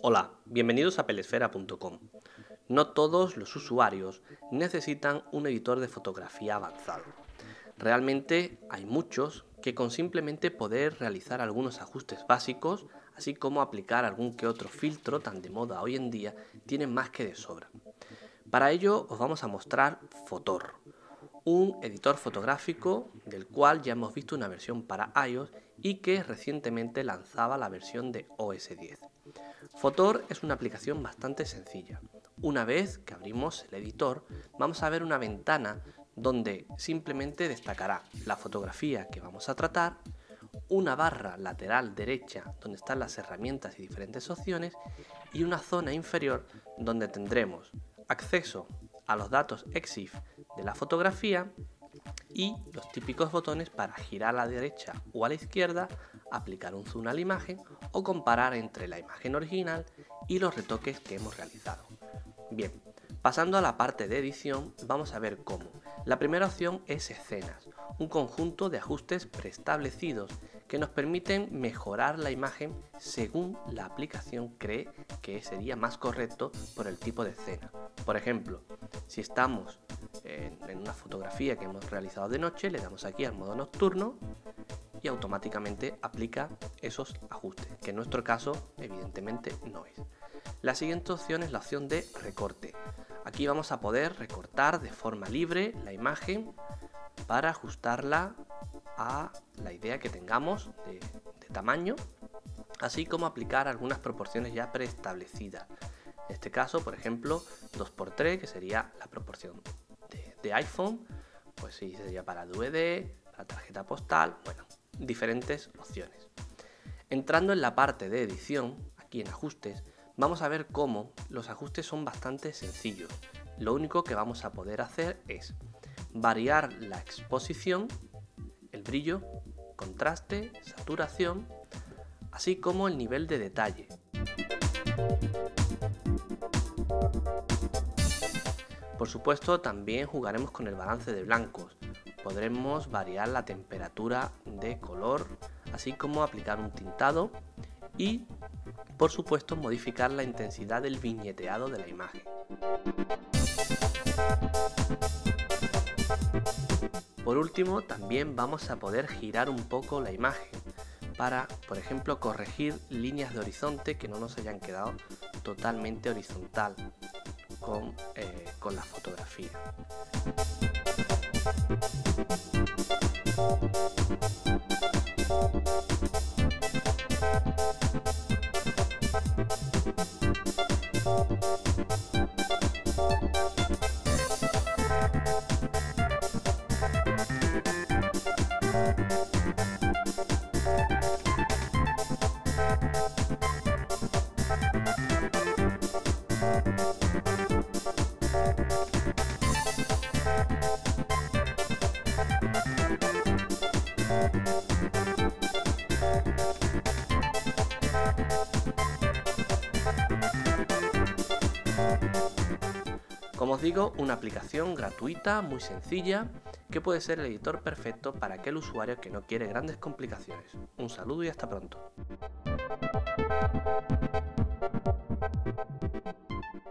Hola, bienvenidos a pelesfera.com. No todos los usuarios necesitan un editor de fotografía avanzado. Realmente hay muchos que con simplemente poder realizar algunos ajustes básicos, así como aplicar algún que otro filtro tan de moda hoy en día, tienen más que de sobra. Para ello os vamos a mostrar Fotor, un editor fotográfico del cual ya hemos visto una versión para iOS y que recientemente lanzaba la versión de OS X. Fotor es una aplicación bastante sencilla. Una vez que abrimos el editor, vamos a ver una ventana donde simplemente destacará la fotografía que vamos a tratar, una barra lateral derecha donde están las herramientas y diferentes opciones y una zona inferior donde tendremos acceso a los datos EXIF de la fotografía y los típicos botones para girar a la derecha o a la izquierda, aplicar un zoom a la imagen o comparar entre la imagen original y los retoques que hemos realizado. Bien, pasando a la parte de edición, vamos a ver cómo. La primera opción es escenas, un conjunto de ajustes preestablecidos que nos permiten mejorar la imagen según la aplicación cree que sería más correcto por el tipo de escena. Por ejemplo, si estamos en una fotografía que hemos realizado de noche, le damos aquí al modo nocturno y automáticamente aplica esos ajustes, que en nuestro caso evidentemente no es. La siguiente opción es la opción de recorte. Aquí vamos a poder recortar de forma libre la imagen para ajustarla a la idea que tengamos de tamaño, así como aplicar algunas proporciones ya preestablecidas. En este caso, por ejemplo, 2×3, que sería la proporción de iPhone, pues sí, sería para DVD, para tarjeta postal, bueno, diferentes opciones. Entrando en la parte de edición, aquí en ajustes, vamos a ver cómo los ajustes son bastante sencillos. Lo único que vamos a poder hacer es variar la exposición, el brillo, contraste, saturación, así como el nivel de detalle. Por supuesto, también jugaremos con el balance de blancos. Podremos variar la temperatura de color, así como aplicar un tintado y, por supuesto, modificar la intensidad del viñeteado de la imagen. Por último, también vamos a poder girar un poco la imagen para, por ejemplo, corregir líneas de horizonte que no nos hayan quedado totalmente horizontal con la fotografía. Como os digo, una aplicación gratuita, muy sencilla, que puede ser el editor perfecto para aquel usuario que no quiere grandes complicaciones. Un saludo y hasta pronto.